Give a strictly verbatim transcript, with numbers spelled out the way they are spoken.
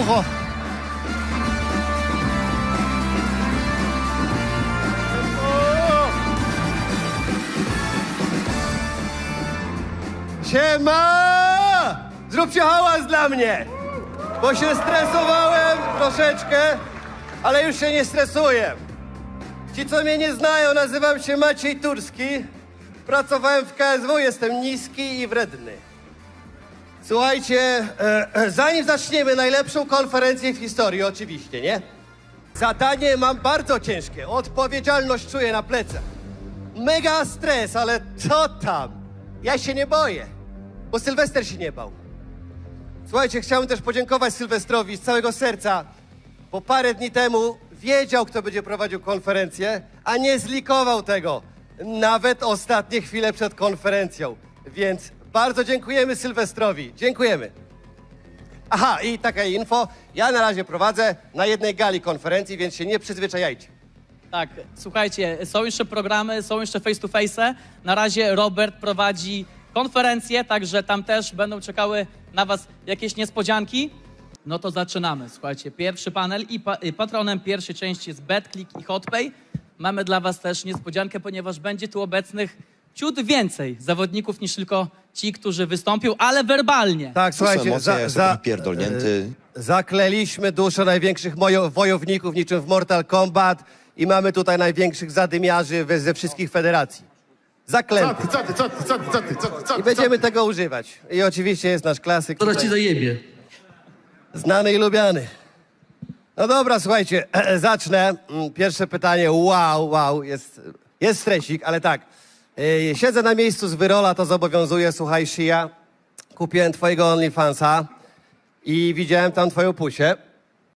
ucho. Siema! Zróbcie hałas dla mnie, bo się stresowałem troszeczkę, ale już się nie stresuję. Ci, co mnie nie znają, nazywam się Maciej Turski. Pracowałem w K S W, jestem niski i wredny. Słuchajcie, e, e, zanim zaczniemy najlepszą konferencję w historii, oczywiście, nie? Zadanie mam bardzo ciężkie, odpowiedzialność czuję na plecach. Mega stres, ale co tam? Ja się nie boję, bo Sylwester się nie bał. Słuchajcie, chciałem też podziękować Sylwestrowi z całego serca, bo parę dni temu wiedział, kto będzie prowadził konferencję, a nie zlikował tego. Nawet ostatnie chwile przed konferencją. Więc bardzo dziękujemy Sylwestrowi. Dziękujemy. Aha, i taka info. Ja na razie prowadzę na jednej gali konferencji, więc się nie przyzwyczajajcie. Tak, słuchajcie, są jeszcze programy, są jeszcze face to face. Na razie Robert prowadzi konferencję, także tam też będą czekały na was jakieś niespodzianki. No to zaczynamy, słuchajcie. Pierwszy panel i, pa i patronem pierwszej części jest BetClick i HotPay. Mamy dla was też niespodziankę, ponieważ będzie tu obecnych ciut więcej zawodników niż tylko ci, którzy wystąpią, ale werbalnie. Tak, słuchajcie, emocje, za, ja za, jestem pierdolnięty. e, zakleliśmy duszę największych mojo, wojowników niczym w Mortal Kombat i mamy tutaj największych zadymiarzy we, ze wszystkich federacji. Zaklęty. Co ty, co ty, co ty, co ty, co ty, co ty, I będziemy tego używać. I oczywiście jest nasz klasyk. Zaraz ci tutaj, zajebie. znany i lubiany. No dobra, słuchajcie, zacznę. Mm, Pierwsze pytanie, wow, wow, jest, jest stresik, ale tak. Yy, siedzę na miejscu z Wyrola, to zobowiązuje, słuchaj, Shia. Kupiłem twojego OnlyFansa i widziałem tam twoją pusię.